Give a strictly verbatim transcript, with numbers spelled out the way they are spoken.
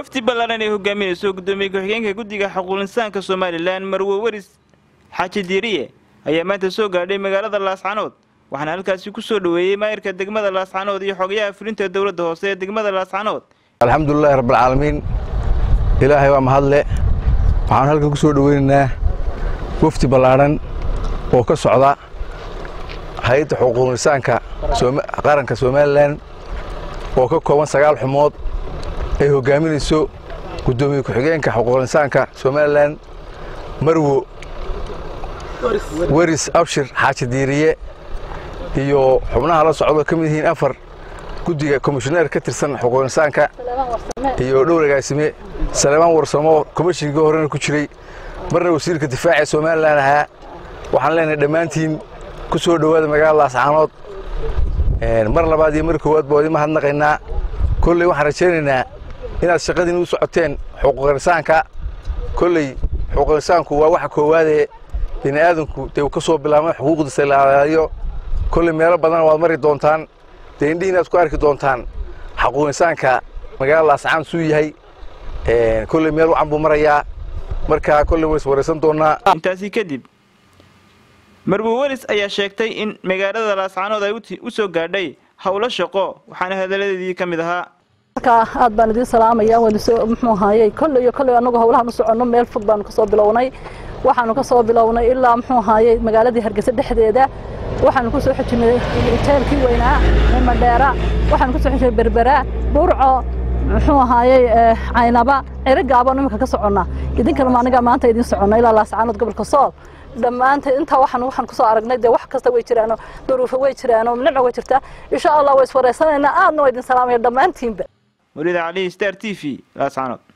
wafdi ballaaran ee hogaaminayso gudoomiye ku-xigeenka guddiga xuquuqul insaanka Soomaaliland Marwo Waris Xaaji Diiriye ayaa maanta soo gaadhay magaalada Laascaanood waxaana halkaasi ku soo dhaweeyay maayirka degmada Laascaanood iyo xogayaha fulinta dawladda hoose ee degmada Laascaanood. alxamdulillaah rabbil caalamiin ilaahay waa mahadle waxaan halka ku soo dhaweynaynaa wafdi ballaaran oo ka socda hay'adda xuquuqul insaanka qaranka Soomaaliland oo ka kooban sagaal xumood ay hogaaminayso gudoomiye ku-xigeenka xuquuqul insaanka Soomaaliland Marwo Waris Abshir Xaaji Diiriye iyo xubnaha la socdo kamid yihiin afar guddiga komishineer ka tirsan xuquuqul insaanka iyo dhowragaasime Salmaan Warsamo komishiga horena ku jiray marna wasiirka difaaca Soomaaliland ahaa waxaan leenahay dhamaantiin ku soo dhawaada magaalada Laascaanood ee mar labaad iyo mar koowaad boodi ma hadnaqaynaa kulli waxaan rajaynaynaa inaad shaqadii u socoteen xuquuqul insaanka kulli xuquuqul insaanku waa waxa koowaad ee in aadanku uu ka soo bilaabay xuquuqdiisa la ilaaliyo kulli meel badan waad mari doontaan deendhiina aad ku arki doontaan xuquuqul insaanka magaalada Laascaanood suu yahay ee kulli meel u cambu maraya marka kulli way waraysan doonaa intaasi kadib Marwo Waris ayaa sheegtay in magaalada Laascaanood ay u soo gaadhay hawlo shaqo waxaana hadaladeedii kamid ahaa marka aad baan idin salaamayaa wada soo muxuu haayay kulli iyo kulli anagu hawlaha u socono meel fog baan ka soo bilownay waxaanu ka soo bilownay ilaa muxuu haayay magaalada Hargeysa dhexdeeda waxaanu ku soo xijinay hotelkii weynaa Madheera waxaanu ku soo xijinay Berbera Burco muxuu haayay Caynaba eragaaba nimka ka socona idinka ma aniga maanta idin soconay ilaa Laascaanood gobolka Sool dhamaanta inta waxaan waxaan ku soo aragnay de wax kasta way jiraan duruufo way jiraan nimco way jirtaa insha Allah way iswareysanayna aadna way idin salaamay dhamaantiinba Muriid Ali Star T V Laascaanood.